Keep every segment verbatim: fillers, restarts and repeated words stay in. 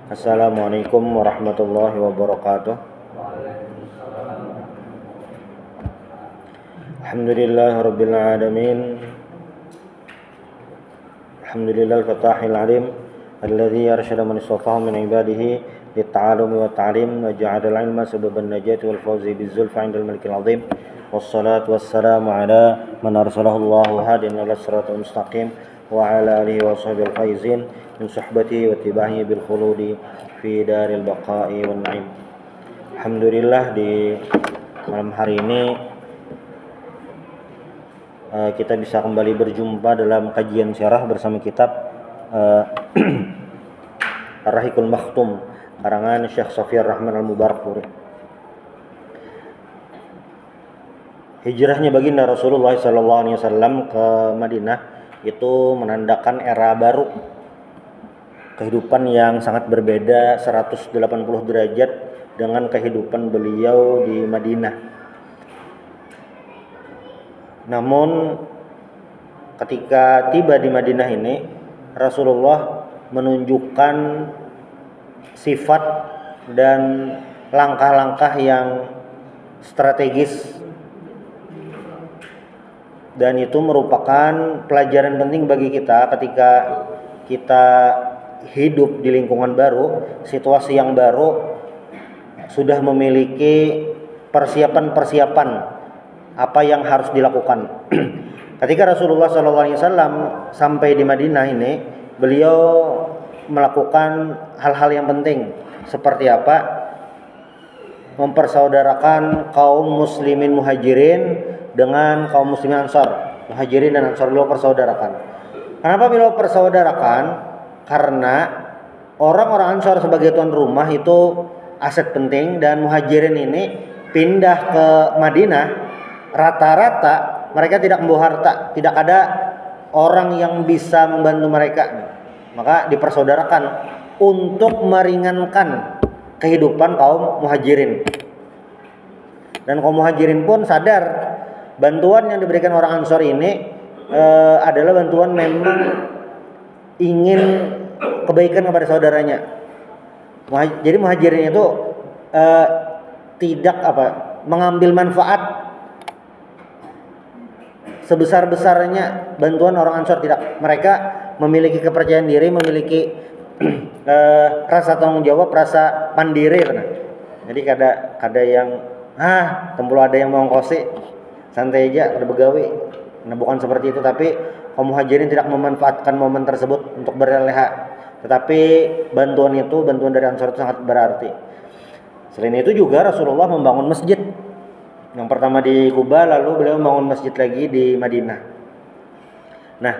Assalamualaikum warahmatullahi wabarakatuh. Alhamdulillahirabbil alamin. Alhamdulillahil fatahil alim alladzi arsyada man istafahu min ibadihi lit-ta'allumi wat ta'lim wa ja'ala al-'ilma sababan najati wal fawzi biz-zulfi 'indal malikil 'azim. Wassalatu wassalamu ala man arsalahu Allahu hadiyan ila siratal mustaqim wa ala alihi wa sahbihi al-faizin min suhbatihi wa tibahi bil khuludi fi daril baqa'i wan na'im. Alhamdulillah, di malam hari ini uh, kita bisa kembali berjumpa dalam kajian syarah bersama kitab uh, Ar-Rahiqul Makhtum karangan Syekh Shafiyur Rahman Al-Mubarakfuri. Hijrahnya baginda Rasulullah sallallahu alaihi wasallam ke Madinah itu menandakan era baru, kehidupan yang sangat berbeda seratus delapan puluh derajat dengan kehidupan beliau di Madinah. Namun ketika tiba di Madinah ini, Rasulullah menunjukkan sifat dan langkah-langkah yang strategis, dan itu merupakan pelajaran penting bagi kita ketika kita hidup di lingkungan baru, situasi yang baru, sudah memiliki persiapan-persiapan apa yang harus dilakukan. Ketika Rasulullah shallallahu alaihi wasallam sampai di Madinah ini, beliau melakukan hal-hal yang penting. Seperti apa? Mempersaudarakan kaum muslimin muhajirin dengan kaum muslimin ansar. Muhajirin dan ansar beliau persaudarakan. Kenapa beliau persaudarakan? Karena orang-orang ansar sebagai tuan rumah itu aset penting, dan muhajirin ini pindah ke Madinah, rata-rata mereka tidak membawa harta, tidak ada orang yang bisa membantu mereka. Maka dipersaudarakan untuk meringankan kehidupan kaum muhajirin. Dan kaum muhajirin pun sadar bantuan yang diberikan orang ansor ini e, adalah bantuan memang ingin kebaikan kepada saudaranya. Jadi muhajirin itu e, tidak apa mengambil manfaat sebesar-besarnya bantuan orang ansor, tidak. Mereka memiliki kepercayaan diri, memiliki e, rasa tanggung jawab, rasa pandiri. Nah. Jadi kada kada yang ah tempul ada yang mau ngkosi, santai aja, ada begawi. Nah, bukan seperti itu, tapi kaum muhajirin tidak memanfaatkan momen tersebut untuk berleha. Tetapi bantuan itu, bantuan dari ansor itu sangat berarti. Selain itu juga Rasulullah membangun masjid. Yang pertama di Kuba, lalu beliau membangun masjid lagi di Madinah. Nah,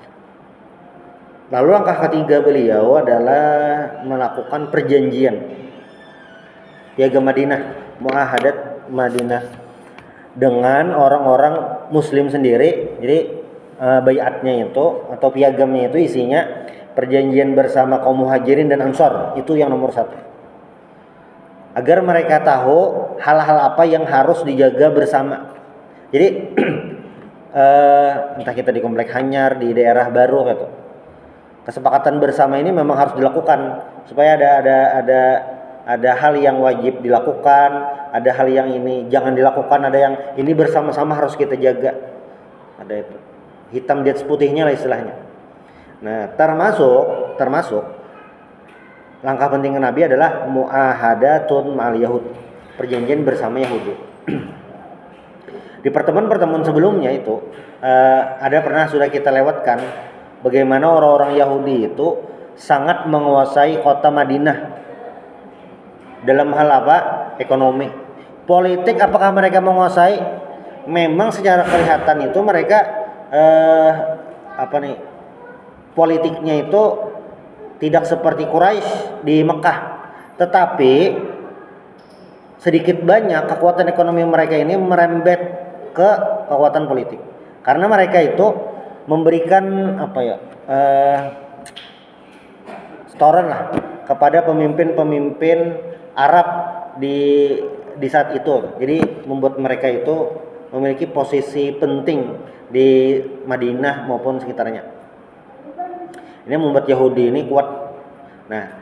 lalu langkah ketiga beliau adalah melakukan perjanjian piagam Madinah, Muahadat Madinah, dengan orang-orang muslim sendiri. Jadi e, baiatnya itu atau piagamnya itu isinya perjanjian bersama kaum muhajirin dan ansor. Itu yang nomor satu, agar mereka tahu hal-hal apa yang harus dijaga bersama. Jadi e, entah kita di komplek Hanyar, di daerah baru gitu, kesepakatan bersama ini memang harus dilakukan supaya ada ada ada ada hal yang wajib dilakukan, ada hal yang ini jangan dilakukan, ada yang ini bersama-sama harus kita jaga. Ada itu hitam di atas putihnya lah istilahnya. Nah, termasuk termasuk langkah penting Nabi adalah muahadatun ma'al Yahud, perjanjian bersama Yahudi. Di pertemuan-pertemuan sebelumnya itu uh, ada pernah sudah kita lewatkan bagaimana orang-orang Yahudi itu sangat menguasai kota Madinah. Dalam hal apa? Ekonomi. Politik apakah mereka menguasai? Memang secara kelihatan itu mereka eh, apa nih? Politiknya itu tidak seperti Quraisy di Mekah. Tetapi sedikit banyak kekuatan ekonomi mereka ini merembet ke kekuatan politik. Karena mereka itu memberikan apa ya? Eh, setoran lah kepada pemimpin-pemimpin Arab di di saat itu. Jadi membuat mereka itu memiliki posisi penting di Madinah maupun sekitarnya. Ini membuat Yahudi ini kuat. Nah,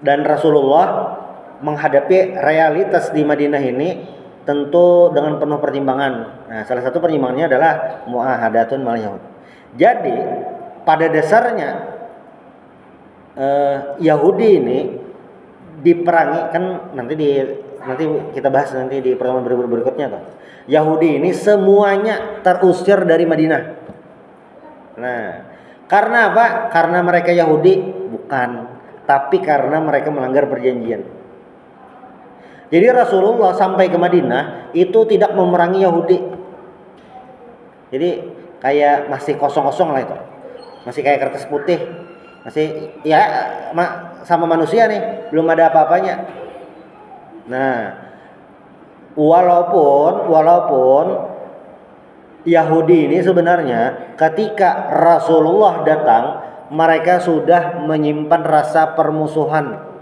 Dan Rasulullah menghadapi realitas di Madinah ini tentu dengan penuh pertimbangan. Nah, salah satu pertimbangannya adalah muahadatun mal Yahud. Jadi pada dasarnya eh, Yahudi ini diperangi, kan nanti di nanti kita bahas nanti di pertemuan berikutnya tuh. Yahudi ini semuanya terusir dari Madinah. Nah, karena apa? Karena mereka Yahudi? Bukan, tapi karena mereka melanggar perjanjian. Jadi Rasulullah sampai ke Madinah itu tidak memerangi Yahudi. Jadi kayak masih kosong-kosong lah itu. Masih kayak kertas putih. Masih ya sama manusia nih, belum ada apa-apanya. Nah, walaupun walaupun Yahudi ini sebenarnya ketika Rasulullah datang, mereka sudah menyimpan rasa permusuhan.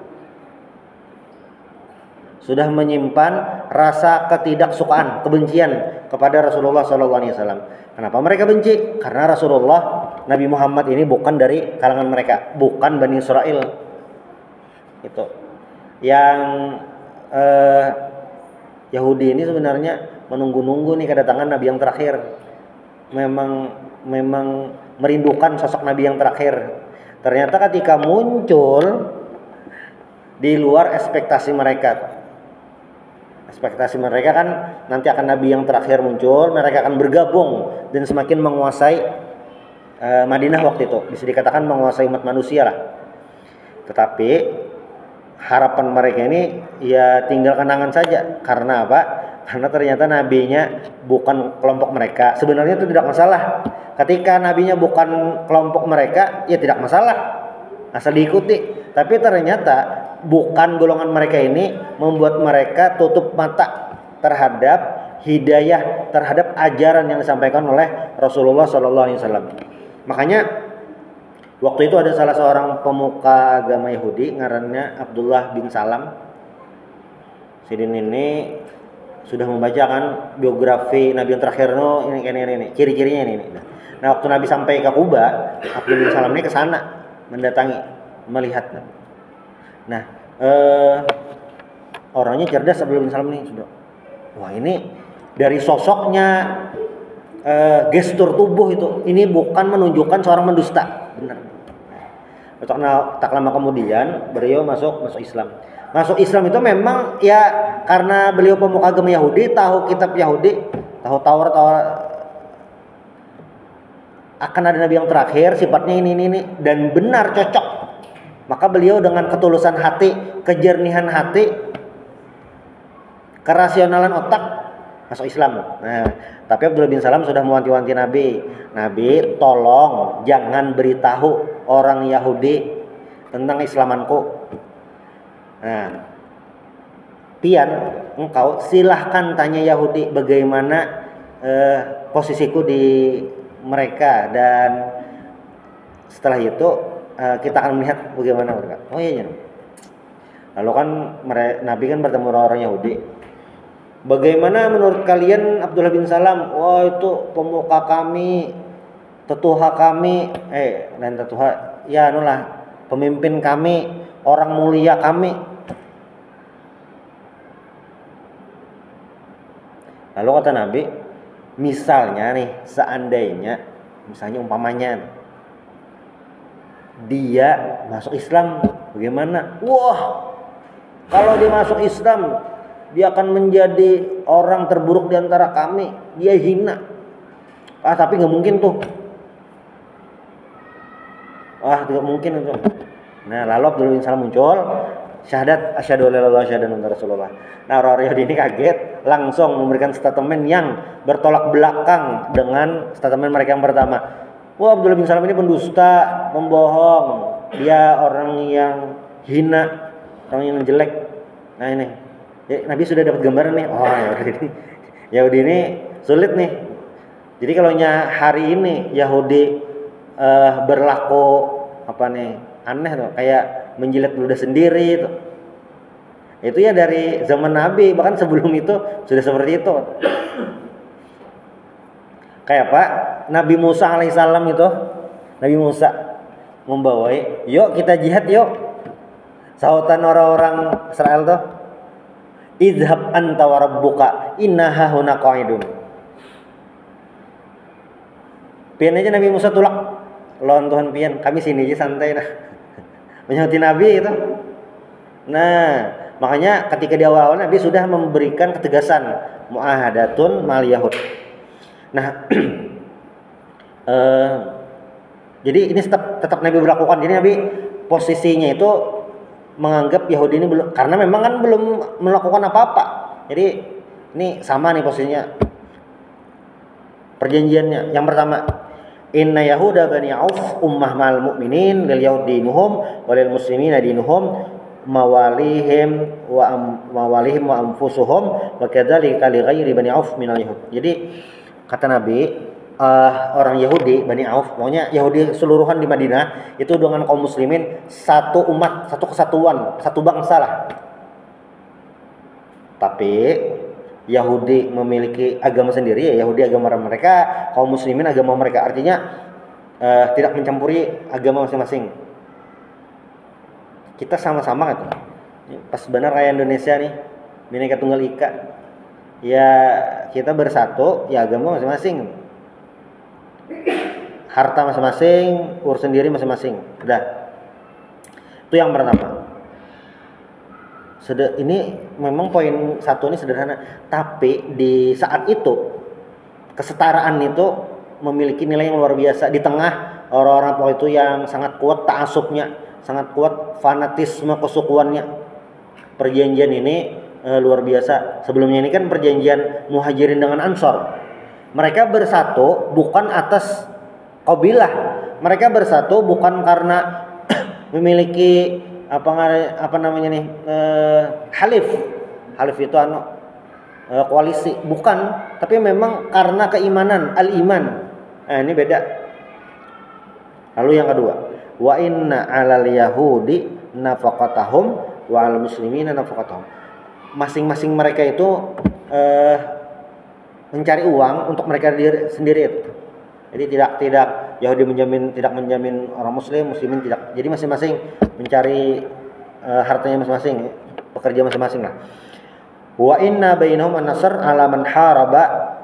Sudah menyimpan rasa ketidaksukaan, kebencian kepada Rasulullah shallallahu alaihi wasallam. Kenapa mereka benci? Karena Rasulullah Nabi Muhammad ini bukan dari kalangan mereka, bukan Bani Israel. Itu yang eh, Yahudi ini sebenarnya menunggu-nunggu nih kedatangan Nabi yang terakhir. Memang memang merindukan sosok Nabi yang terakhir. Ternyata ketika muncul di luar ekspektasi mereka. Ekspektasi mereka kan nanti akan Nabi yang terakhir muncul, mereka akan bergabung dan semakin menguasai uh, Madinah waktu itu. Bisa dikatakan menguasai umat manusia lah. Tetapi harapan mereka ini ya tinggal kenangan saja. Karena apa? Karena ternyata nabinya bukan kelompok mereka. Sebenarnya itu tidak masalah. Ketika nabinya bukan kelompok mereka, ya tidak masalah. Asal diikuti. Tapi ternyata bukan golongan mereka ini membuat mereka tutup mata terhadap hidayah, terhadap ajaran yang disampaikan oleh Rasulullah shallallahu alaihi wasallam. Makanya waktu itu ada salah seorang pemuka agama Yahudi, ngarannya Abdullah bin Salam. Sidin ini sudah membacakan biografi Nabi yang terakhir, no ini ini ini ciri-cirinya ini. Nah, waktu Nabi sampai ke Kuba, Abdullah bin Salam ini ke sana mendatangi, melihat. Nah, eh, orangnya cerdas Abdullah bin Salam nih sudah. Wah, ini dari sosoknya, eh, gestur tubuh itu, ini bukan menunjukkan seorang mendusta, benar. Tak lama kemudian beliau masuk masuk Islam. Masuk Islam itu memang ya karena beliau pemuka agama Yahudi, tahu kitab Yahudi, tahu Taurat, Taurat akan ada nabi yang terakhir, sifatnya ini ini, ini dan benar cocok. Maka beliau dengan ketulusan hati, kejernihan hati, kerasionalan otak masuk Islam. Nah, tapi Abdullah bin Salam sudah mewanti-wanti Nabi. Nabi, tolong jangan beritahu orang Yahudi tentang Islamanku. Nah, pian engkau silahkan tanya Yahudi bagaimana eh, posisiku di mereka, dan setelah itu kita akan melihat bagaimana mereka. Oh iya, iya. Lalu kan Nabi kan bertemu orang-orang Yahudi. Bagaimana menurut kalian Abdullah bin Salam? Wah, itu pemuka kami, tetuha kami, eh dan tetuha, ya anulah pemimpin kami, orang mulia kami. Lalu kata Nabi, misalnya nih, seandainya, misalnya umpamanya dia masuk Islam, bagaimana? Wah, kalau dia masuk Islam, dia akan menjadi orang terburuk di antara kami. Dia hina. Ah, tapi nggak mungkin tuh. Wah, tidak mungkin itu. Nah, lalu Abdullah bin Salam muncul, syahadat asyhadu alla ilaha illallah wa rasulullah. Nah, orang Yahudi ini kaget, langsung memberikan statement yang bertolak belakang dengan statement mereka yang pertama. Wah, Abdullah bin Salam ini pendusta, pembohong, dia orang yang hina, orang yang jelek. Nah ini, ya, Nabi sudah dapat gambaran nih. Oh, Yahudi ini, Yahudi ini sulit nih. Jadi kalau hari ini Yahudi uh, berlaku apa nih, aneh tuh, kayak menjilat ludah sendiri tuh. Itu ya dari zaman Nabi, bahkan sebelum itu sudah seperti itu. Kayak apa? Nabi Musa alaihissalam itu, Nabi Musa membawai, yuk kita jihad yuk. Sautan orang-orang Israel tuh, idhab anta wa rabbuka inna hahuna qa'idun. Pian aja Nabi Musa tulak, lawan Tuhan pian, kami sini aja santai nah. Menyauti Nabi itu. Nah, makanya ketika di awal-awal Nabi sudah memberikan ketegasan muahadatun mal yahud. Nah, eh, jadi ini tetap tetap Nabi berlakukan. Jadi Nabi posisinya itu menganggap Yahudi ini belum, karena memang kan belum melakukan apa-apa. Jadi ini sama nih posisinya. Perjanjiannya yang pertama, inna yahuda bani auf ummah mal mu'minin lil yahudinuhum walil muslimina dinuhum mawalihim wa am, mawalihim wa anfusuhum wa kadzalika li ghairi bani auf minal yahud. Jadi kata Nabi, Uh, orang Yahudi, Bani Auf, maunya Yahudi seluruhan di Madinah itu dengan kaum muslimin satu umat, satu kesatuan, satu bangsa lah. Tapi Yahudi memiliki agama sendiri, ya Yahudi agama mereka, kaum muslimin agama mereka. Artinya uh, tidak mencampuri agama masing-masing. Kita sama-sama kan. Pas benar kayak Indonesia nih, Bhinneka Tunggal Ika. Ya kita bersatu, ya agama masing-masing. Harta masing-masing, urus sendiri masing-masing. Udah. Itu yang pertama. Sudah, ini memang poin satu ini sederhana, tapi di saat itu kesetaraan itu memiliki nilai yang luar biasa di tengah orang-orang itu yang sangat kuat ta'assubnya, sangat kuat fanatisme kesukuannya. Perjanjian ini e, luar biasa. Sebelumnya ini kan perjanjian Muhajirin dengan Ansor. Mereka bersatu bukan atas qabilah. Mereka bersatu bukan karena memiliki apa apa namanya nih eh, halif. Halif itu anu eh, koalisi, bukan, tapi memang karena keimanan, al-iman. Nah, ini beda. Lalu yang kedua, wa inna 'alal yahudi nafaqatahum wa 'alal muslimina nafaqatahum. Masing-masing mereka itu eh, mencari uang untuk mereka diri, sendiri itu. Jadi tidak tidak Yahudi menjamin, tidak menjamin orang muslim, muslimin tidak. Jadi masing-masing mencari uh, hartanya masing-masing, pekerja masing-masing lah. Wa inna bainahum an-nasr ala man haraba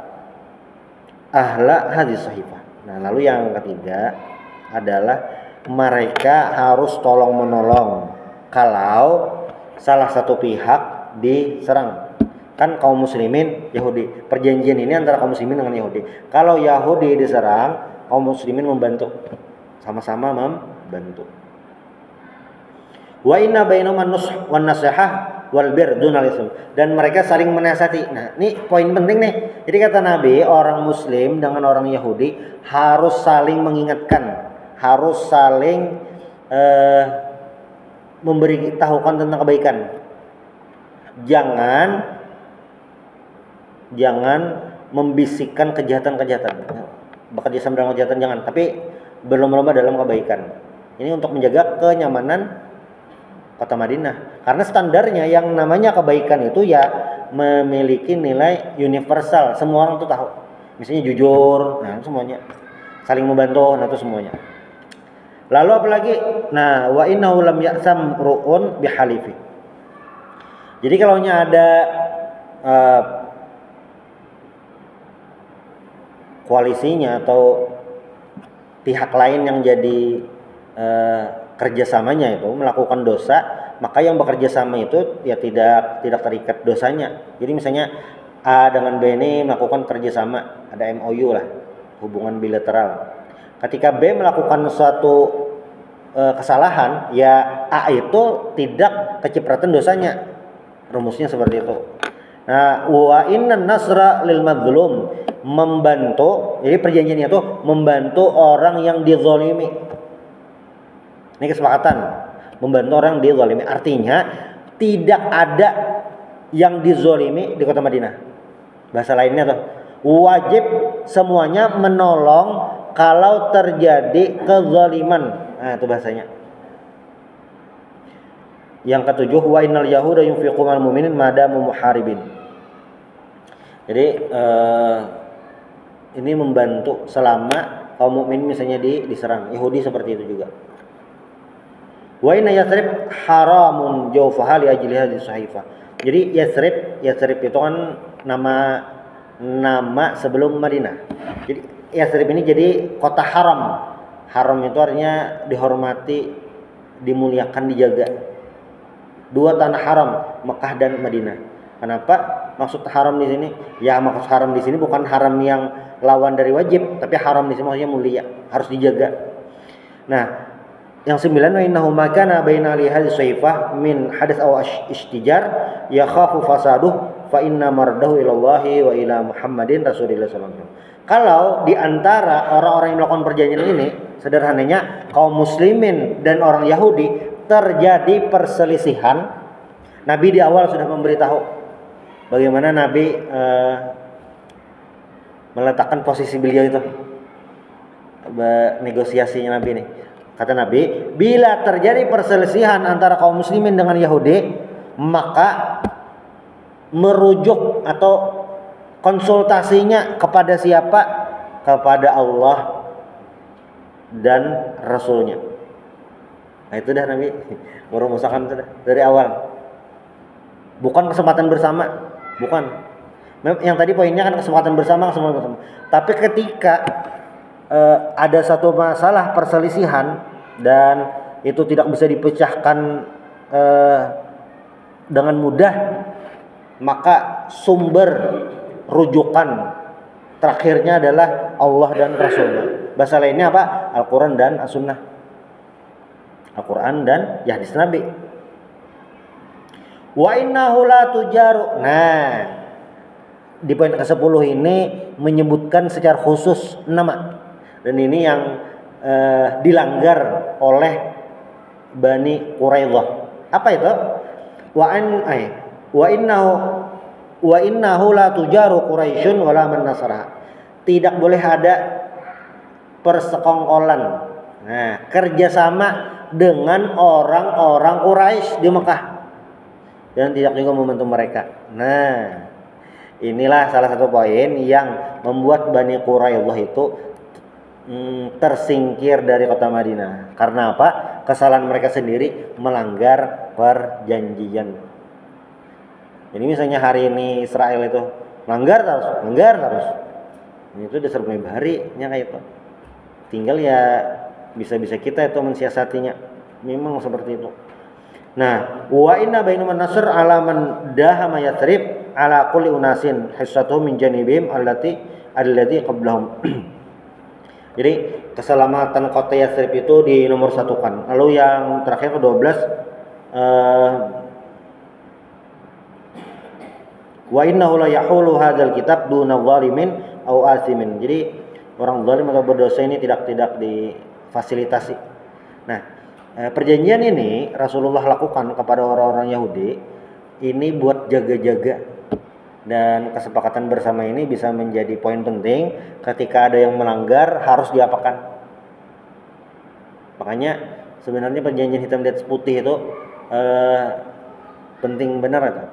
ahla hadis sahifah. Nah, lalu yang ketiga adalah mereka harus tolong menolong kalau salah satu pihak diserang. Kan kaum muslimin Yahudi, perjanjian ini antara kaum muslimin dengan Yahudi. Kalau Yahudi diserang, kaum muslimin membantu, sama-sama membantu. Wa inna bainahum an-nush wan nasihah wal bir dunal ism, dan mereka saling menasihati. Nah, ini poin penting nih. Jadi kata Nabi, orang muslim dengan orang Yahudi harus saling mengingatkan, harus saling eh, memberitahukan tentang kebaikan. Jangan Jangan membisikkan kejahatan-kejahatan. Bekerja sama dalam kejahatan jangan, tapi berlomba-lomba dalam kebaikan. Ini untuk menjaga kenyamanan kota Madinah. Karena standarnya yang namanya kebaikan itu ya memiliki nilai universal. Semua orang tuh tahu. Misalnya jujur, nah semuanya. Saling membantu, nah itu semuanya. Lalu apalagi? Nah, wa innahu lam ya'sam ru'un bihalifi. Jadi kalau ada uh, koalisinya atau pihak lain yang jadi eh, kerjasamanya itu melakukan dosa, maka yang bekerja sama itu ya tidak tidak terikat dosanya. Jadi misalnya A dengan B ini melakukan kerjasama, ada M O U lah, hubungan bilateral. Ketika B melakukan suatu eh, kesalahan, ya A itu tidak kecipratan dosanya. Rumusnya seperti itu. Nah, wa inna nasra lil madzlum, membantu, jadi perjanjiannya itu membantu orang yang dizalimi. Ini kesepakatan, membantu orang yang dizalimi. Artinya tidak ada yang dizalimi di kota Madinah. Bahasa lainnya tuh wajib semuanya menolong kalau terjadi kezaliman. Nah, itu bahasanya. Yang ketujuh, wa innal yahuda yunfiqu mal mu'minin madamu muharibin. Jadi eh, ini membantu selama kaum mukmin misalnya di, diserang. Yahudi seperti itu juga. Wa inna Yathrib haramun jawfaha li ajli hadhihi sahifah. Jadi Yathrib, Yathrib itu kan nama nama sebelum Madinah. Jadi Yathrib ini jadi kota haram. Haram itu artinya dihormati, dimuliakan, dijaga. Dua tanah haram, Mekah dan Madinah. Kenapa maksud haram di sini? Ya maksud haram di sini bukan haram yang lawan dari wajib, tapi haram di sini maksudnya mulia, harus dijaga. Nah, yang sembilan, wa innahu ma kana baina li hadhihi sayfah min hadits aw istijar yakhafu fasaduh fa inna mardahu ila Allah wa ila Muhammadin Rasulillah sallallahu alaihi wasallam. Kalau di antara orang-orang yang melakukan perjanjian ini, sederhananya kaum muslimin dan orang Yahudi terjadi perselisihan, Nabi di awal sudah memberitahu bagaimana Nabi uh, meletakkan posisi beliau itu, negosiasinya Nabi ini. Kata Nabi, bila terjadi perselisihan antara kaum muslimin dengan Yahudi, maka merujuk atau konsultasinya kepada siapa? Kepada Allah dan Rasulnya. Nah itu dah Nabi merumuskan sudah dari awal. Bukan kesempatan bersama, bukan. Yang tadi poinnya kan kesempatan bersama, kesempatan bersama. Tapi ketika Uh, ada satu masalah perselisihan dan itu tidak bisa dipecahkan uh, dengan mudah, maka sumber rujukan terakhirnya adalah Allah dan Rasulnya. Bahasa lainnya apa? Al-Quran dan As-Sunnah. Al-Quran dan ya hadis Nabi. Wa innahu la tujaru. Nah, di poin kesepuluh ini menyebutkan secara khusus nama. Dan ini yang uh, dilanggar oleh Bani Quraidah. Apa itu? Wa an ay wa innahu wa innahu la tujaru Quraisyun wala man nasara. Tidak boleh ada persekongkolan. Nah, kerjasama dengan orang-orang Quraisy di Mekah dan tidak juga membantu mereka. Nah, inilah salah satu poin yang membuat Bani Quraidah itu Hmm, tersingkir dari kota Madinah. Karena apa? Kesalahan mereka sendiri melanggar perjanjian. Jadi misalnya hari ini Israel itu melanggar terus, melanggar terus. Itu dasar baharinya kayak itu. Tinggal ya bisa-bisa kita itu mensiasatinya. Memang seperti itu. Nah, wa inna bainu man nasr ala man dahama Yathrib ala kulli unasin hissatuhum min janibihim allati allati qablahum. Jadi keselamatan kota Yathrib itu di nomor satukan. Lalu yang terakhir ke dua belas, uh, wa innahu la yahulu hadzal kitab duna zalimin au asimin. Jadi orang zalim atau berdosa ini tidak tidak difasilitasi. Nah, eh, perjanjian ini Rasulullah lakukan kepada orang-orang Yahudi ini buat jaga-jaga. Dan kesepakatan bersama ini bisa menjadi poin penting ketika ada yang melanggar harus diapakan. Makanya sebenarnya perjanjian hitam di atas putih itu eh, penting benar atau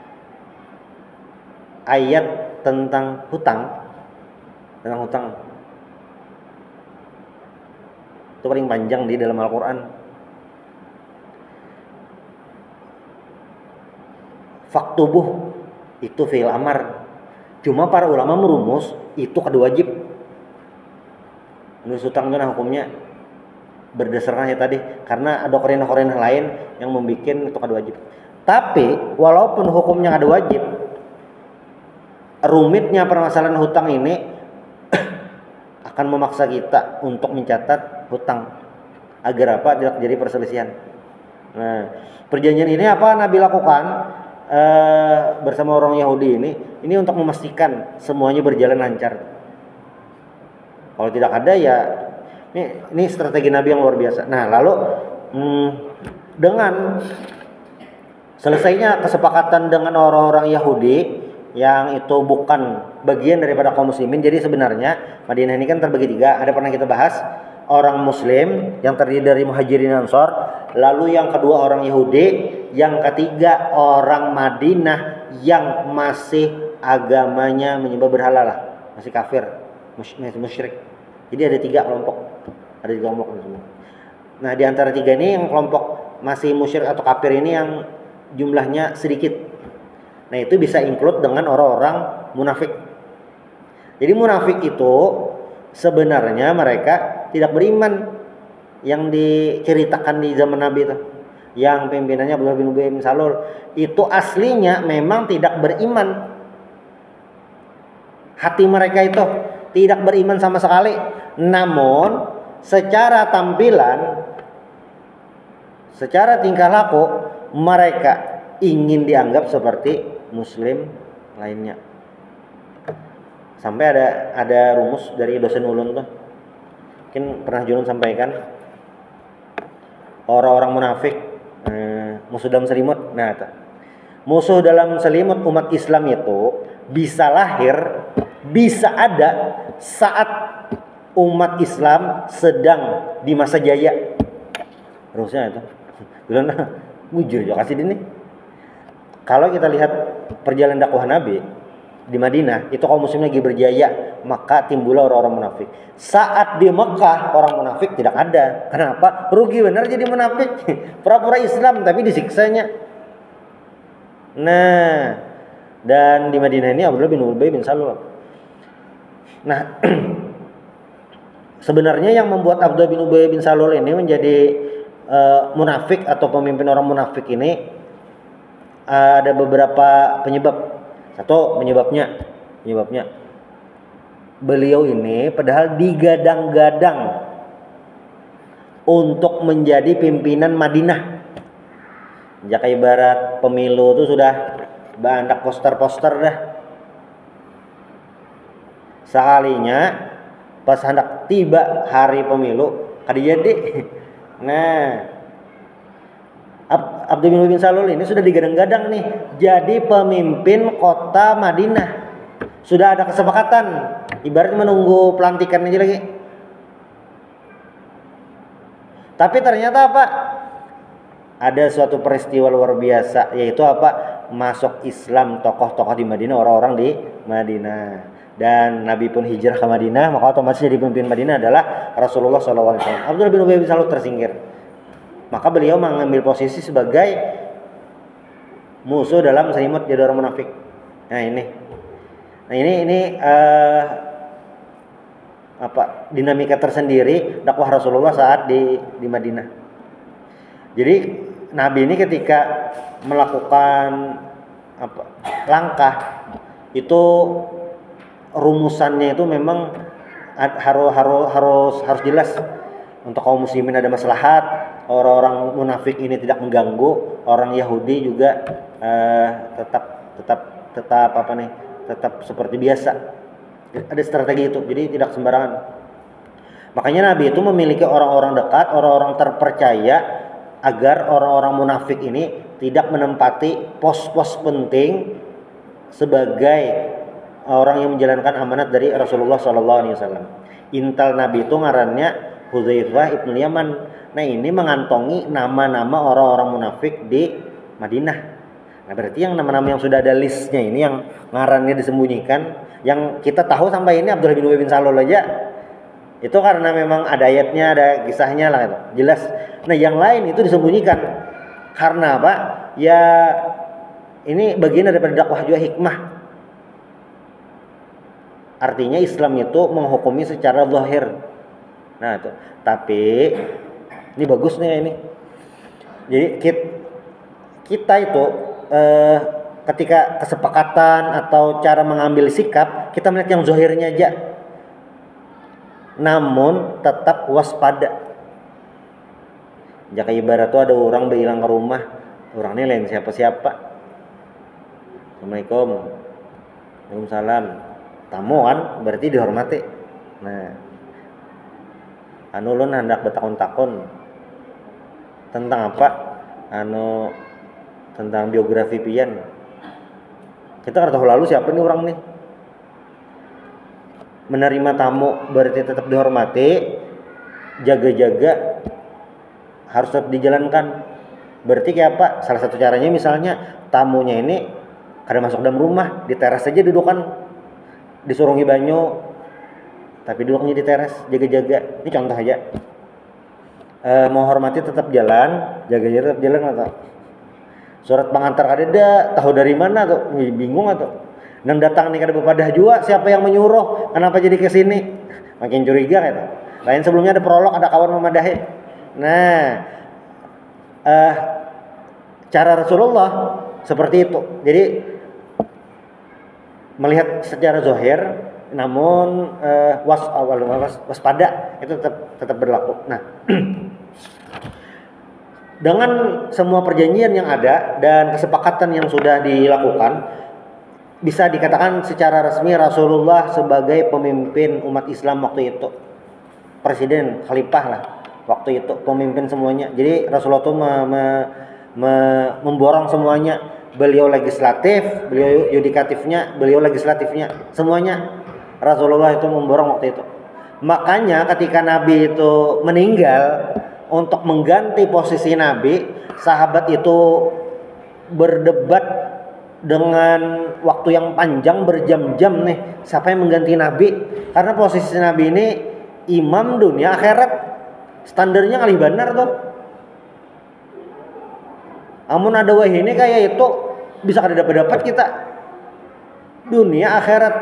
ayat tentang hutang tentang hutang itu paling panjang di dalam Al-Quran. Faktubuh itu fi'il amar. Cuma para ulama merumus itu kada wajib. Menurut hutang itu nah hukumnya berdasarkan ya tadi karena ada korinah-korinah lain yang membuat itu kada wajib. Tapi walaupun hukumnya kada wajib, rumitnya permasalahan hutang ini akan memaksa kita untuk mencatat hutang agar apa tidak terjadi perselisihan. Nah, perjanjian ini apa Nabi lakukan? Uh, bersama orang Yahudi ini ini untuk memastikan semuanya berjalan lancar. Kalau tidak ada ya ini, ini strategi Nabi yang luar biasa. Nah lalu hmm, dengan selesainya kesepakatan dengan orang-orang Yahudi yang itu bukan bagian daripada kaum muslimin. Jadi sebenarnya Madinah ini kan terbagi tiga. Ada pernah kita bahas orang Muslim yang terdiri dari Muhajirin dan Ansor, lalu yang kedua orang Yahudi, yang ketiga orang Madinah yang masih agamanya menyembah berhala lah, masih kafir, masih musyrik. Jadi ada tiga kelompok, ada tiga kelompok. Nah di antara tiga ini yang kelompok masih musyrik atau kafir ini yang jumlahnya sedikit. Nah, itu bisa include dengan orang-orang munafik. Jadi munafik itu sebenarnya mereka tidak beriman yang diceritakan di zaman Nabi itu. Yang pimpinannya Abdullah bin Ubay bin Salul itu aslinya memang tidak beriman. Hati mereka itu tidak beriman sama sekali. Namun secara tampilan, secara tingkah laku mereka ingin dianggap seperti muslim lainnya. Sampai ada ada rumus dari dosen ulun tuh. Mungkin pernah Junun sampaikan. Orang-orang munafik eh, musuh dalam selimut. Nah, itu. Musuh dalam selimut umat Islam itu bisa lahir, bisa ada saat umat Islam sedang di masa jaya. Harusnya itu. Bilang mujur juga kasih ini. Kalau kita lihat perjalanan dakwah Nabi di Madinah, itu kaum muslim lagi berjaya, maka timbullah orang-orang munafik. Saat di Mekah orang munafik tidak ada. Kenapa? Rugi benar jadi munafik. Pura-pura Islam tapi disiksanya. Nah, dan di Madinah ini Abdullah bin Ubay bin Salul. Nah, sebenarnya yang membuat Abdullah bin Ubay bin Salul ini menjadi uh, munafik atau pemimpin orang munafik ini uh, ada beberapa penyebab. Satu penyebabnya, penyebabnya beliau ini padahal digadang-gadang untuk menjadi pimpinan Madinah. Jaka ibarat pemilu itu sudah banyak poster-poster dah. Sekalinya pas hendak tiba hari pemilu, kada jadi. Nah, Abdullah bin Salul ini sudah digadang-gadang nih jadi pemimpin kota Madinah. Sudah ada kesepakatan, ibaratnya menunggu pelantikan aja lagi. Tapi ternyata apa? Ada suatu peristiwa luar biasa, yaitu apa? Masuk Islam tokoh-tokoh di Madinah, orang-orang di Madinah. Dan Nabi pun hijrah ke Madinah, maka otomatis jadi pemimpin Madinah adalah Rasulullah shallallahu alaihi wasallam. Abdullah bin Ubay bin Salul tersingkir. Maka beliau mengambil posisi sebagai musuh dalam selimut jadi orang munafik. Nah ini, nah ini ini uh, apa dinamika tersendiri dakwah Rasulullah saat di di Madinah. Jadi Nabi ini ketika melakukan apa langkah itu rumusannya itu memang harus harus harus harus jelas. Untuk kaum muslimin ada maslahat, orang-orang munafik ini tidak mengganggu, orang Yahudi juga uh, tetap tetap tetap apa nih, tetap seperti biasa. Ada strategi itu, jadi tidak sembarangan. Makanya Nabi itu memiliki orang-orang dekat, orang-orang terpercaya agar orang-orang munafik ini tidak menempati pos-pos penting sebagai orang yang menjalankan amanat dari Rasulullah shallallahu alaihi wasallam. Intal Nabi itu ngarannya Hudzaifah ibnu Yaman. Nah ini mengantongi nama-nama orang-orang munafik di Madinah. Nah berarti yang nama-nama yang sudah ada listnya ini yang ngarannya disembunyikan, yang kita tahu sampai ini Abdullah bin Ubay bin Salul aja itu karena memang ada ayatnya, ada kisahnya lah itu jelas. Nah yang lain itu disembunyikan karena apa? Ya ini bagian daripada dakwah juga hikmah. Artinya Islam itu menghukumi secara zahir. Nah itu, tapi ini bagus nih ini. Jadi kita itu eh, ketika kesepakatan atau cara mengambil sikap kita melihat yang zahirnya aja, namun tetap waspada. Jika ibarat tuh ada orang berhilang ke rumah, orangnya lain siapa-siapa. Assalamualaikum, waalaikumsalam. Tamu kan berarti dihormati. Nah. Anu ulun hendak bertakon-takon tentang apa? Anu tentang biografi pian. Kita kan tahu lalu siapa nih orang nih. Menerima tamu berarti tetap dihormati, jaga-jaga harus tetap dijalankan. Berarti kayak apa? Salah satu caranya misalnya tamunya ini kada masuk dalam rumah, di teras saja dudukan, disuruh banyu. Tapi duduknya di teras, jaga-jaga. Ini contoh aja. uh, mau hormati tetap jalan, jaga jarak tetap jalan atau surat pengantar kadeda tahu dari mana tuh, bingung atau nang datang nih kada bepadah jua, siapa yang menyuruh, kenapa jadi ke sini, makin curiga gitu. Lain sebelumnya ada prolog, ada kawan memadahi. Nah, uh, cara Rasulullah seperti itu. Jadi melihat secara zahir, namun uh, was awal was, waspada itu tetap tetap berlaku. Nah, dengan semua perjanjian yang ada dan kesepakatan yang sudah dilakukan, bisa dikatakan secara resmi Rasulullah sebagai pemimpin umat Islam waktu itu, presiden, khalifah lah waktu itu, pemimpin semuanya. Jadi Rasulullah itu me, me, me, memborong semuanya, beliau legislatif, beliau yudikatifnya, beliau legislatifnya, semuanya Rasulullah itu memborong waktu itu. Makanya ketika Nabi itu meninggal, untuk mengganti posisi Nabi, sahabat itu berdebat dengan waktu yang panjang, berjam-jam nih, siapa yang mengganti Nabi, karena posisi Nabi ini imam dunia akhirat, standarnya kali benar tuh. Amun ada wahyu ini kayak itu bisa kada dapat-dapat kita dunia akhirat.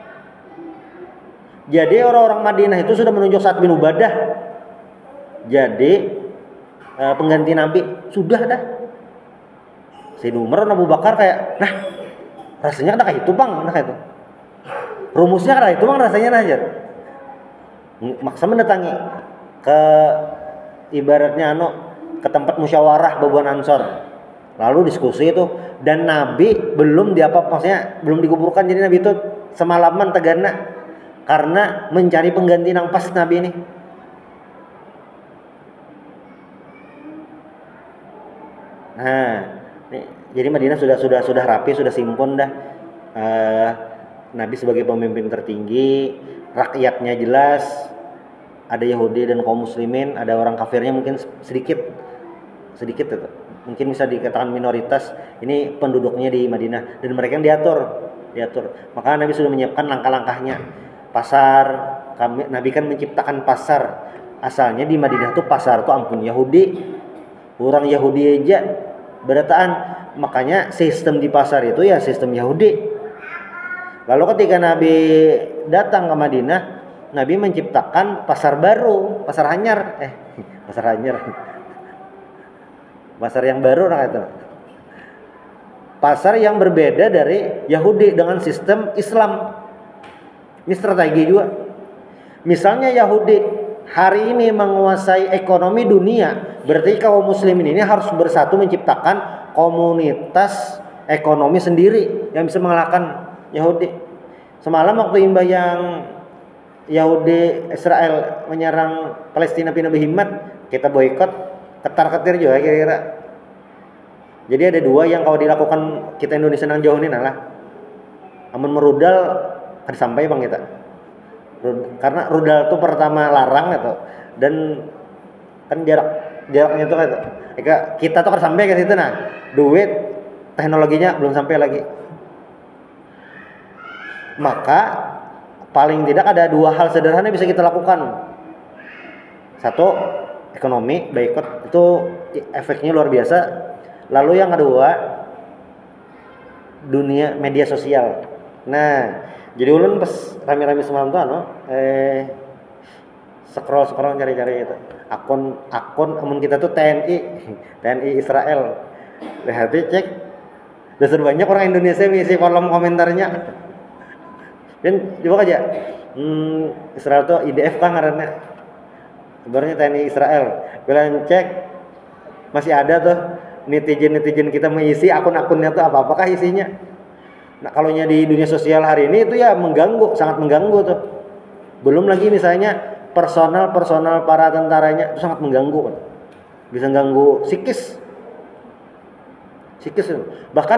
Jadi orang-orang Madinah itu sudah menunjuk Sa'ad bin Ubadah jadi eh, pengganti Nabi, sudah dah. Sayyidina Umar dan Abu Bakar kayak, nah rasanya ada kayak itu bang, nah kayak itu rumusnya kayak itu bang, rasanya nah aja maksa mendatangi ke ibaratnya ano ke tempat musyawarah Babuan Ansor, lalu diskusi itu, dan Nabi belum diapa maksudnya belum dikuburkan, jadi Nabi itu semalaman tegana karena mencari pengganti nang pas Nabi ini. Nah, jadi Madinah sudah sudah sudah rapi, sudah simpon dah. Uh, Nabi sebagai pemimpin tertinggi, rakyatnya jelas, ada Yahudi dan kaum muslimin, ada orang kafirnya mungkin sedikit, sedikit itu. Mungkin bisa dikatakan minoritas. Ini penduduknya di Madinah dan mereka yang diatur, diatur. Maka Nabi sudah menyiapkan langkah-langkahnya. Pasar, kami, Nabi kan menciptakan pasar. Asalnya di Madinah tuh pasar tuh ampun Yahudi. Orang Yahudi aja berataan, makanya sistem di pasar itu ya sistem Yahudi. Lalu ketika Nabi datang ke Madinah, Nabi menciptakan pasar baru, pasar anyar, eh pasar anyar, pasar yang baru nah itu. Pasar yang berbeda dari Yahudi dengan sistem Islam. Ini strategi juga. Misalnya Yahudi hari ini menguasai ekonomi dunia, berarti kaum muslimin ini harus bersatu menciptakan komunitas ekonomi sendiri yang bisa mengalahkan Yahudi. Semalam waktu imbah yang Yahudi Israel menyerang Palestina pindah berhimat, kita boikot, ketar-ketir juga kira-kira. Jadi ada dua yang kalau dilakukan kita Indonesia nang jauh ini nalah. Amun merudal kada sampai bang kita. Karena rudal itu pertama larang gitu, dan kan jarak jaraknya itu kan kita tuh harus sampai ke situ, nah duit teknologinya belum sampai lagi. Maka paling tidak ada dua hal sederhana bisa kita lakukan. Satu, ekonomi, boikot, itu efeknya luar biasa. Lalu yang kedua, dunia media sosial. Nah, jadi ulun pas rame-rame semalam tuh ano, eh scroll scroll cari-cari itu akun akun amun kita tuh T N I T N I Israel, lihat cek dasar banyak orang Indonesia mengisi kolom komentarnya, dan coba aja hmm, Israel tuh I D F kan ngarannya, sebenarnya T N I Israel, bilang cek masih ada tuh netizen netizen kita mengisi akun-akunnya tuh apa apakah isinya. Nah kalau nya di dunia sosial hari ini itu ya mengganggu, sangat mengganggu tuh. Belum lagi misalnya personal-personal para tentaranya itu sangat mengganggu, bisa ganggu psikis, psikis. Bahkan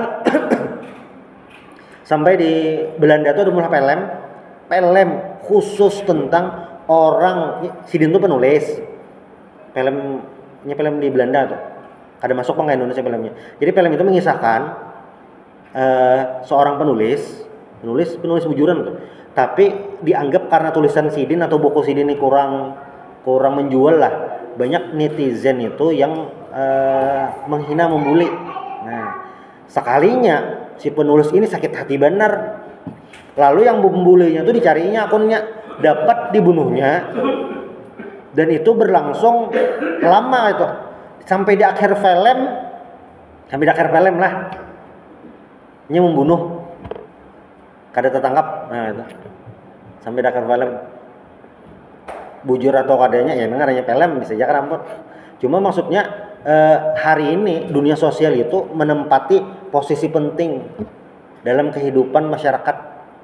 sampai di Belanda tuh ada mulai pelem, pelem khusus tentang orang. Sidin tuh penulis, filmnya film di Belanda tuh. Ada masuk ke Indonesia filmnya. Jadi film itu mengisahkan Uh, seorang penulis, penulis penulis bujuran tuh. Tapi dianggap karena tulisan Sidin atau buku Sidin ini kurang kurang menjual lah, banyak netizen itu yang uh, menghina, membuli. Nah, sekalinya si penulis ini sakit hati benar. Lalu yang membulinya itu dicarinya akunnya, dapat dibunuhnya. Dan itu berlangsung lama itu. Sampai di akhir film, sampai di akhir film lah. Nya membunuh. Kada tertangkap. Nah, itu. Sampai di akhir film. Bujur atau kadanya ya dengarnya film bisa aja kerampot. Cuma maksudnya eh, hari ini dunia sosial itu menempati posisi penting dalam kehidupan masyarakat.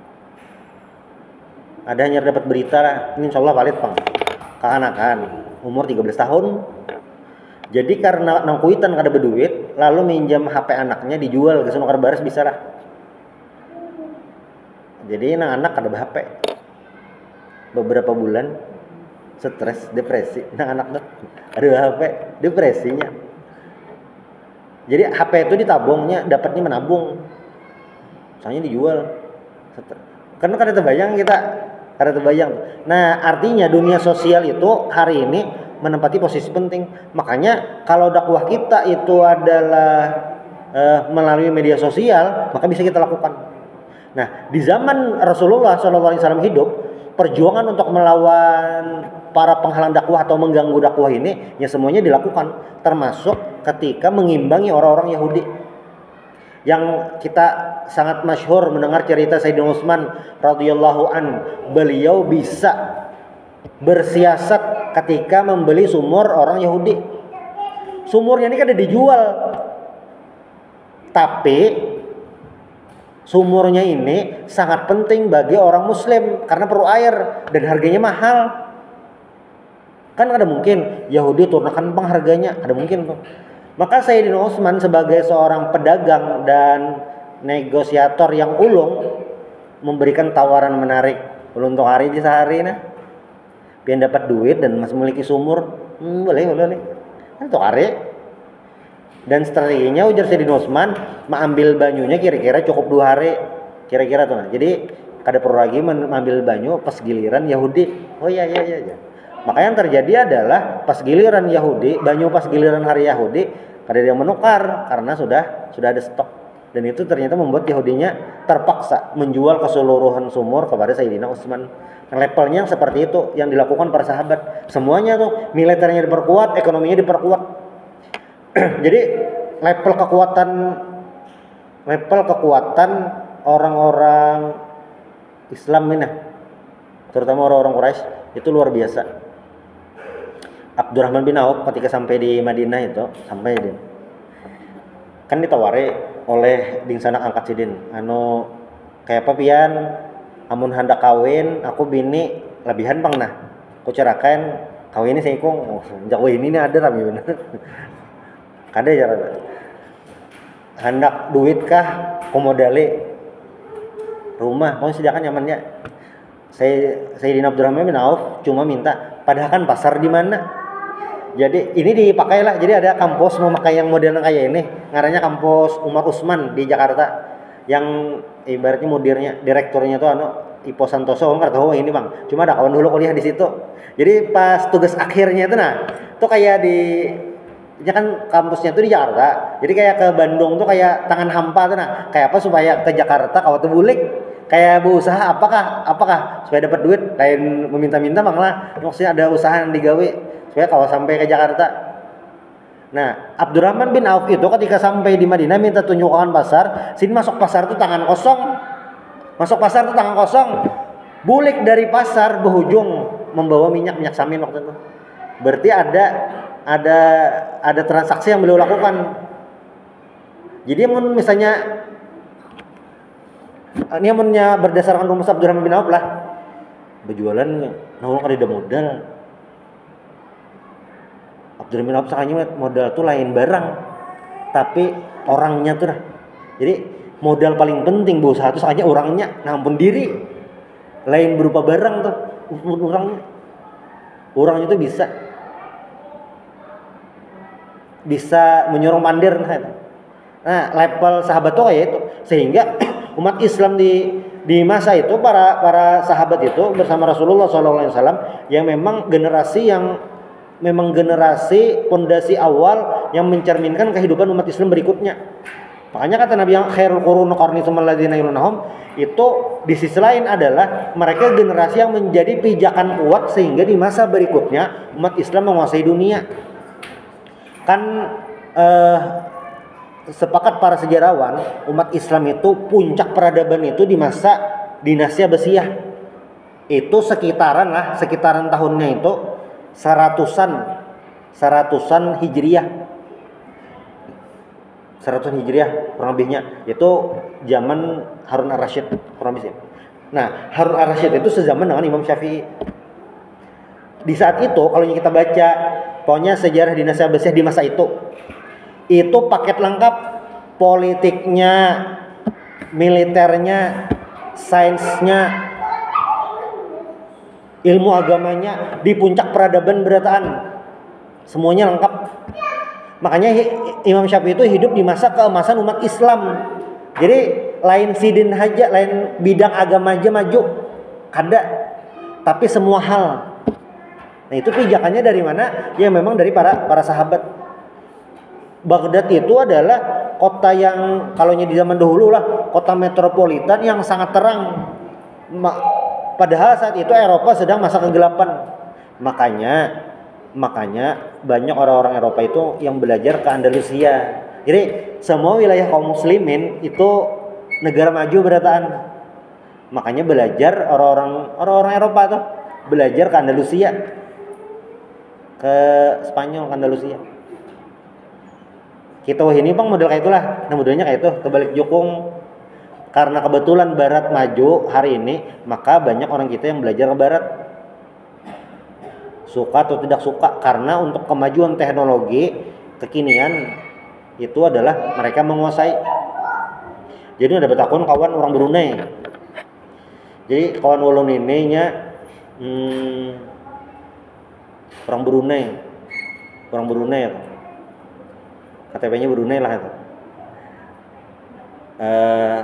Ada hanya dapat berita lah, ini insya Allah valid pang. Keanakan umur tiga belas tahun. Jadi karena nangkuitan kada berduit, lalu minjam H P anaknya dijual ke sono kada baris bisa lah. Jadi nang anak kada H P. Beberapa bulan stres, depresi, nah anak-anak ada H P, depresinya. Jadi H P itu ditabungnya, dapatnya menabung, soalnya dijual. Karena kada terbayang kita, kada terbayang. Nah artinya dunia sosial itu hari ini menempati posisi penting. Makanya kalau dakwah kita itu adalah uh, melalui media sosial, maka bisa kita lakukan. Nah di zaman Rasulullah shallallahu alaihi wasallam hidup, perjuangan untuk melawan para penghalang dakwah atau mengganggu dakwah ini ya semuanya dilakukan, termasuk ketika mengimbangi orang-orang Yahudi. Yang kita sangat masyhur mendengar cerita Sayyidina Utsman radhiyallahu an, beliau bisa bersiasat ketika membeli sumur orang Yahudi. Sumurnya ini kan ada dijual, tapi sumurnya ini sangat penting bagi orang Muslim karena perlu air dan harganya mahal. Kan ada mungkin Yahudi turunkan bang harganya, ada mungkin tuh. Maka Sayyidina Utsman sebagai seorang pedagang dan negosiator yang ulung memberikan tawaran menarik. Untuk hari di sehari nah, biar dapat duit dan masih memiliki sumur, hmm, boleh boleh. Untuk hari. Dan strateginya ujar Sayyidina Utsman mengambil banyunya kira-kira cukup dua hari, kira-kira tuh nah. Jadi kada perlu lagi mengambil banyu pas giliran Yahudi. Oh iya iya iya. iya. Maka yang terjadi adalah pas giliran Yahudi, banyu pas giliran hari Yahudi, kada ada yang menukar karena sudah sudah ada stok. Dan itu ternyata membuat Yahudinya terpaksa menjual keseluruhan sumur kepada Sayyidina Utsman. Nah, levelnya seperti itu yang dilakukan para sahabat. Semuanya tuh militernya diperkuat, ekonominya diperkuat. Jadi level kekuatan level kekuatan orang-orang Islam ini, terutama orang-orang Quraisy itu luar biasa. Abdurrahman bin Auf ketika sampai di Madinah itu sampai dia kan ditawari oleh ding sanak angkat sidin anu kayak apa pian amun hendak kawin aku bini lebihan bang nah aku cerakan kawin ini seikung oh, jauh ini nih ada rami bener kada cara hendak duit kah komodali rumah mau sediakan nyamannya. Saya Sayyidina Abdurrahman bin Auf cuma minta padahal kan pasar di mana. Jadi ini dipakailah. Jadi ada kampus memakai yang model kayak ini, ngarannya kampus Umar Usman di Jakarta. Yang ibaratnya mudirnya, direkturnya tuh anu Ipo Santoso, enggak tahu ini bang. Cuma ada kawan dulu kuliah di situ. Jadi pas tugas akhirnya itu nah, tuh kayak di ya kan kampusnya tuh di Jakarta. Jadi kayak ke Bandung tuh kayak tangan hampa tuh nah. Kayak apa supaya ke Jakarta kalau tuh bulik kayak berusaha apakah apakah supaya dapat duit lain meminta-minta bang lah. Maksudnya ada usaha yang digawe supaya kalau sampai ke Jakarta. Nah, Abdurrahman bin Auf itu ketika sampai di Madinah minta tunjukkan pasar, sini masuk pasar tuh tangan kosong. Masuk pasar tuh tangan kosong. Bulik dari pasar berujung membawa minyak minyak samin waktu itu. Berarti ada ada ada transaksi yang beliau lakukan. Jadi misalnya ini amunnya berdasarkan rumus Abdurrahman bin Auf lah. Berjualan naung kada modal. Abdurrahman bin Auf sakanya modal tuh lain barang, tapi orangnya tuh nah. Jadi modal paling penting berusaha tuh sakanya orangnya, nah ampun diri. Lain berupa barang tuh, orangnya. Orangnya tuh bisa bisa menyuruh mandir nah. Nah, level sahabat tuh kayak itu. Sehingga umat Islam di di masa itu para para sahabat itu bersama Rasulullah shallallahu alaihi wasallam yang memang generasi yang memang generasi pondasi awal yang mencerminkan kehidupan umat Islam berikutnya. Makanya kata Nabi yang khairul qurun qarni tsummal ladzina yalunhum, itu di sisi lain adalah mereka generasi yang menjadi pijakan kuat sehingga di masa berikutnya umat Islam menguasai dunia. Kan eh, sepakat para sejarawan, umat Islam itu puncak peradaban itu di masa dinasti Abbasiyah. Itu sekitaran lah, sekitaran tahunnya itu seratusan seratusan hijriyah seratusan hijriyah kurang lebihnya, itu zaman Harun ar-Rasyid kurang lebih. Nah, Harun ar-Rasyid itu sezaman dengan Imam Syafi'i. Di saat itu kalau kita baca pokoknya sejarah dinasti Abbasiyah di masa itu, itu paket lengkap, politiknya, militernya, sainsnya, ilmu agamanya, di puncak peradaban berataan, semuanya lengkap. Makanya Imam Syafi'i itu hidup di masa keemasan umat Islam. Jadi lain sidin aja, lain bidang agama aja maju, kada, tapi semua hal. Nah itu pijakannya dari mana? Ya memang dari para para sahabat. Baghdad itu adalah kota yang kalau di zaman dahulu lah kota metropolitan yang sangat terang. Padahal saat itu Eropa sedang masa kegelapan. Makanya makanya banyak orang-orang Eropa itu yang belajar ke Andalusia. Jadi semua wilayah kaum muslimin itu negara maju berataan. Makanya belajar orang-orang orang-orang Eropa tuh belajar ke Andalusia, ke Spanyol, ke Andalusia. Kita wah ini bang model kayak itulah. Nah modelnya kayak itu kebalik jukung. Karena kebetulan Barat maju hari ini, maka banyak orang kita yang belajar ke Barat. Suka atau tidak suka, karena untuk kemajuan teknologi kekinian itu adalah mereka menguasai. Jadi ada betakun kawan orang Brunei. Jadi kawan ulun ini nya hmm, orang Brunei, orang Brunei, K T P-nya Brunei lah itu. Uh,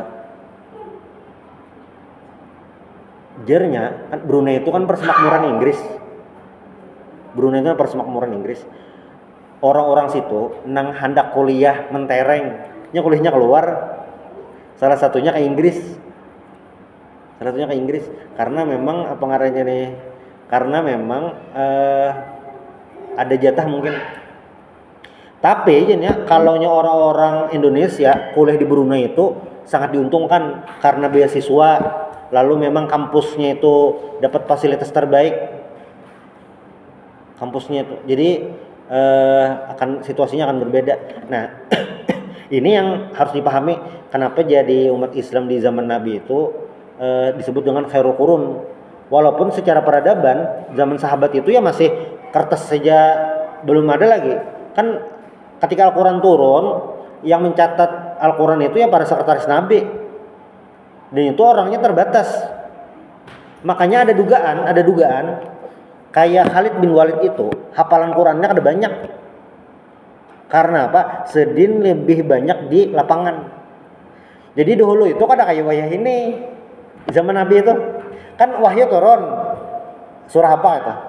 Jernya kan Brunei itu kan persemakmuran Inggris. Brunei itu kan persemakmuran Inggris. Orang-orang situ nang hendak kuliah mentereng, nya kuliahnya keluar. Salah satunya ke Inggris. Salah satunya ke Inggris karena memang apa ngarannya nih? Karena memang eh, ada jatah mungkin. Tapi jadinya kalau orang-orang Indonesia kuliah di Brunei itu sangat diuntungkan karena beasiswa. Lalu memang kampusnya itu dapat fasilitas terbaik, kampusnya itu, jadi eh, akan situasinya akan berbeda. Nah, ini yang harus dipahami kenapa jadi umat Islam di zaman Nabi itu eh, disebut dengan khairul qurun. Walaupun secara peradaban zaman sahabat itu ya masih kertas saja belum ada lagi. Kan ketika Al-Quran turun, yang mencatat Al-Quran itu ya para sekretaris Nabi. Dan itu orangnya terbatas. Makanya ada dugaan, ada dugaan kayak Khalid bin Walid itu hafalan Qurannya ada banyak. Karena apa? Sedin lebih banyak di lapangan. Jadi dahulu itu kan ada kayak wayah ini zaman Nabi itu kan wahyu turun. Surah apa itu?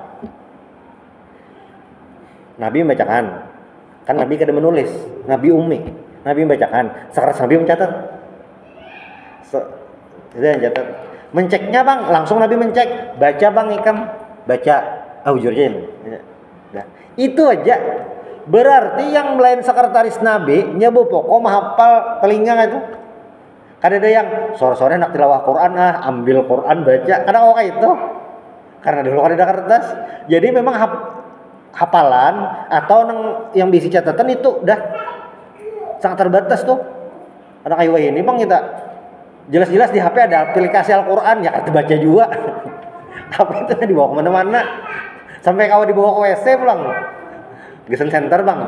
Nabi membacakan. Kan Nabi kada menulis, Nabi ummi. Nabi membacakan, sekretaris Nabi mencatat. So, itu yang catat. Menceknya bang, langsung Nabi mencek. Baca bang ikam, baca. Ah ujurnya ini. Nah, itu aja. Berarti yang lain sekretaris Nabi nyebu pokok menghafal telinga itu. Kan ada yang sore-sore nak tilawah Quran ah, ambil Quran baca. Karena kok kayak itu. Karena dulu kan ada kertas. Jadi memang hap, hafalan atau yang bisi catatan itu udah sangat terbatas tuh. Karena kayak ini bang kita jelas-jelas di H P ada aplikasi Al-Quran ya kita baca juga. Apa itu dibawa kemana-mana sampai kau dibawa ke W C pulang Gesen Center bang.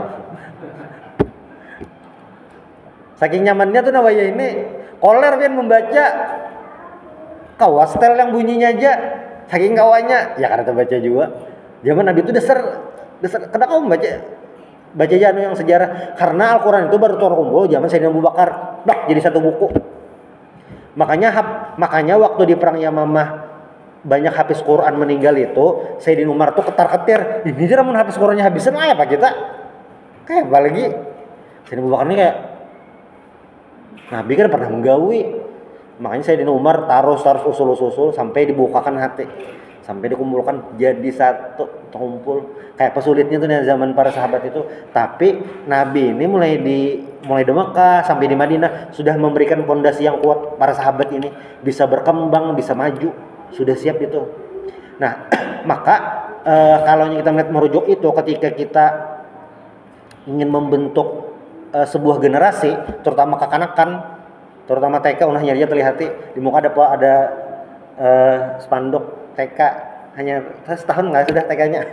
Saking nyamannya tuh nawaya ini koler pian membaca kawastel yang bunyinya aja saking kawannya ya karena terbaca juga. Zaman Nabi itu dasar dasar kenapa kamu baca baca aja yang sejarah karena Al-Quran itu baru turun kumpul zaman Sayyidina Abu Bakar dak jadi satu buku. Makanya makanya waktu di perang Yamamah banyak hafiz Quran meninggal itu, Sayyidina Umar tuh ketar-ketir, ini dia mun hafiz Qurannya habisan aya apa kita? Kayak apalagi Sayyidina Abu Bakar ini kayak Nabi kan pernah menggawi. Makanya Sayyidina Umar taruh-taruh usul-usul sampai dibukakan hati. Sampai dikumpulkan jadi satu, terkumpul. Kayak pesulitnya tuh dari zaman para sahabat itu. Tapi Nabi ini mulai di mulai di Mekah sampai di Madinah sudah memberikan fondasi yang kuat. Para sahabat ini bisa berkembang, bisa maju, sudah siap itu. Nah, maka e, kalau kita melihat merujuk itu ketika kita ingin membentuk e, sebuah generasi, terutama kekanakan, terutama T K, unahnya dia terlihat di muka ada ada e, spanduk T K, hanya setahun nggak sudah T K-nya.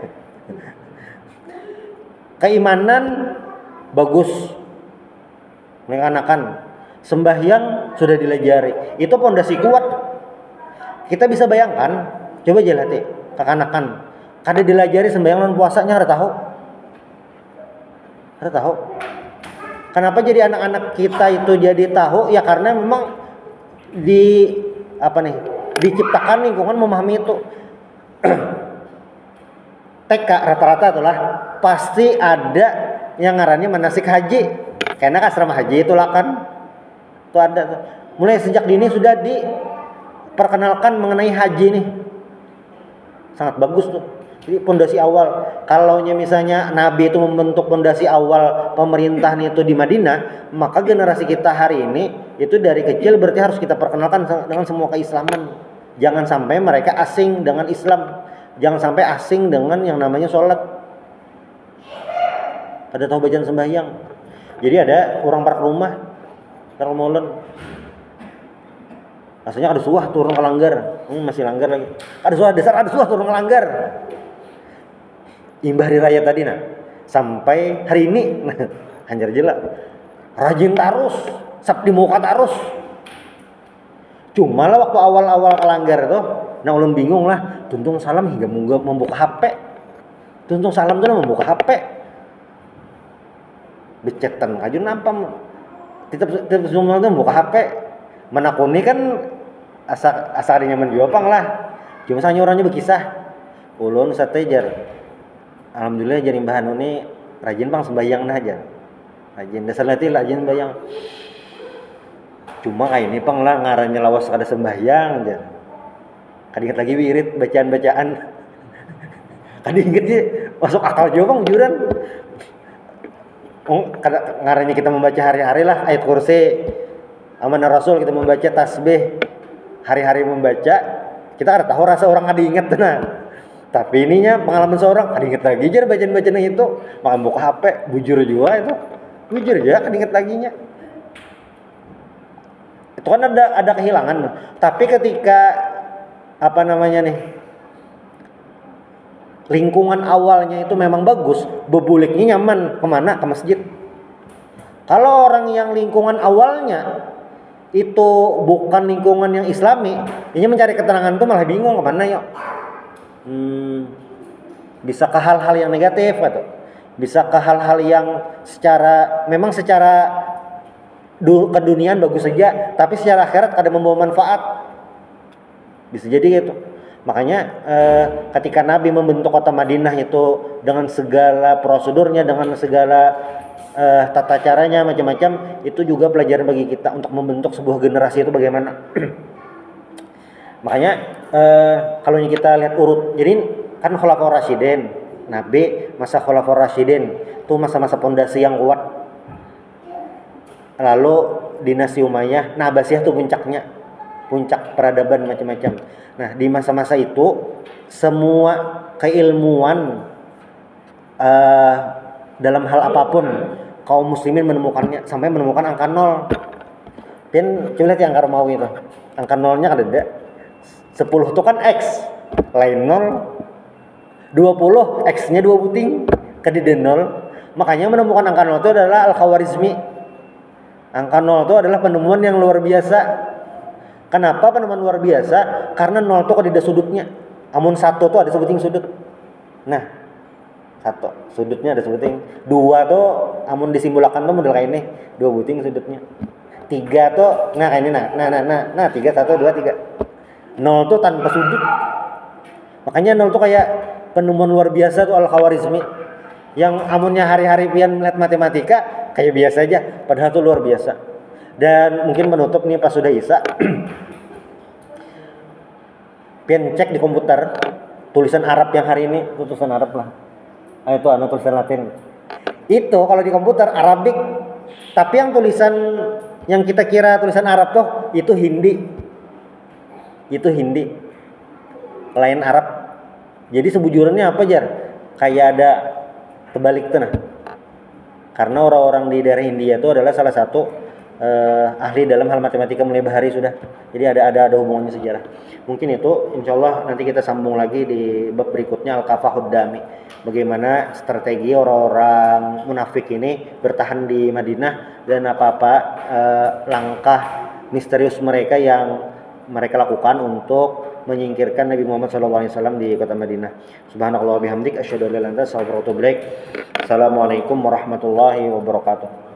Keimanan bagus, menganakan, sembahyang sudah dilajari, itu pondasi kuat. Kita bisa bayangkan, coba aja latih kekanakan, kada dilajari sembahyang dan puasanya, harus tahu, harus tahu. Kenapa jadi anak-anak kita itu jadi tahu? Ya karena memang di apa nih, diciptakan lingkungan memahami itu. T K rata-rata itulah pasti ada yang ngarannya manasik haji. Karena asrama haji itulah kan, itu ada tuh. Mulai sejak dini sudah diperkenalkan mengenai haji nih, sangat bagus tuh. Jadi pondasi awal, kalau misalnya Nabi itu membentuk pondasi awal pemerintahan itu di Madinah, maka generasi kita hari ini itu dari kecil berarti harus kita perkenalkan dengan semua keislaman. Jangan sampai mereka asing dengan Islam, jangan sampai asing dengan yang namanya sholat. Ada tahu bacaan sembahyang. Jadi ada orang park rumah, park molen. Rasanya ada suah turun ke langgar, hmm, masih langgar lagi. Ada suah dasar, ada suah turun ke langgar. Imbah hari raya tadi nah, sampai hari ini anjar jela rajin tarus, sabdi muka tarus. Cuma lah waktu awal-awal kelanggar tuh, nah ulun bingung lah, tuntung salam hingga membuka H P. Tuntung salam tuh membuka H P. Becetan aja nampak. Tetap tetap semua tuh membuka H P. Menakuni kan asa asa nyaman jopang lah. Cuma sanya orangnya berkisah. Ulun satejar. Alhamdulillah jadi bahan ini rajin bang sembahyang nah aja. Rajin dasar nanti rajin sembahyang. Cuma kayak ini pang lah ngarannya lawas kada sembahyang aja. Kadinget lagi wirid bacaan-bacaan. Kadinget dia masuk akal juga bang juran. Oh, kada ngarannya kita membaca hari-hari lah ayat kursi. Amanah Rasul kita membaca tasbih. Hari-hari membaca, kita kada tahu rasa orang kada inget nah. Tapi ininya pengalaman seorang kada inget lagi jar bacaan-bacaan itu. Makan buka H P, bujur juga itu. Bujur aja kada inget laginya. Itu kan ada ada kehilangan. Tapi ketika apa namanya nih, lingkungan awalnya itu memang bagus, bebuliknya nyaman kemana? Ke masjid. Kalau orang yang lingkungan awalnya itu bukan lingkungan yang Islami, ini mencari keterangan tuh malah bingung kemana ya. Hmm, bisa ke hal-hal yang negatif atau bisa ke hal-hal yang secara memang secara du, keduniaan bagus saja, tapi secara akhirat kada membawa manfaat. Bisa jadi gitu. Makanya eh, ketika Nabi membentuk kota Madinah itu dengan segala prosedurnya, dengan segala eh, tata caranya macam-macam, itu juga pelajaran bagi kita untuk membentuk sebuah generasi itu bagaimana. Makanya eh, kalau kita lihat urut, jadi kan Khulafaur Rasyidin, Nabi masa Khulafaur Rasyidin itu masa-masa pondasi yang kuat. Lalu dinasti Umayyah, nah Abbasiyah itu puncaknya, puncak peradaban macam-macam. Nah di masa-masa itu semua keilmuan uh, dalam hal apapun kaum muslimin menemukannya sampai menemukan angka nol. Dan coba lihat yang Karmawi itu, angka nolnya kan ada. sepuluh itu kan X, lain nol. dua puluh X-nya dua puting, kedide nol. Makanya menemukan angka nol itu adalah Al-Khawarizmi. Angka nol itu adalah penemuan yang luar biasa. Kenapa penemuan luar biasa? Karena nol itu kada ada sudutnya. Amun satu tuh ada sebuting sudut. Nah, satu sudutnya ada sebuting. Dua tuh amun disimbolakan tuh model kayak ini, dua buting sudutnya. Tiga tuh nah kayak ini nah. Nah nah nah, nah tiga satu dua tiga. Nol tuh tanpa sudut. Makanya nol tuh kayak penemuan luar biasa tuh Al-Khawarizmi, yang amunnya hari-hari pian melihat matematika kayak biasa aja, padahal tuh luar biasa. Dan mungkin menutup nih pas sudah Isa, pian cek di komputer tulisan Arab yang hari ini, tulisan Arab lah. Ah, itu anu tulisan Latin. Itu kalau di komputer Arabik, tapi yang tulisan yang kita kira tulisan Arab tuh itu Hindi. Itu Hindi. Lain Arab. Jadi sebujurnya apa, Jar? Kayak ada terbalik tuh nah. Karena orang-orang di daerah India itu adalah salah satu uh, ahli dalam hal matematika mulai bahari sudah. Jadi ada ada ada hubungannya sejarah. Mungkin itu insyaallah nanti kita sambung lagi di bab berikutnya Al-Kafahud Dami. Bagaimana strategi orang-orang munafik ini bertahan di Madinah dan apa-apa uh, langkah misterius mereka yang mereka lakukan untuk menyingkirkan Nabi Muhammad shallallahu alaihi wasallam di kota Madinah. Subhanallah bihamdik asyhadu an la ilaha illa anta astaghfiruka wa atubu ilaik. Assalamualaikum warahmatullahi wabarakatuh.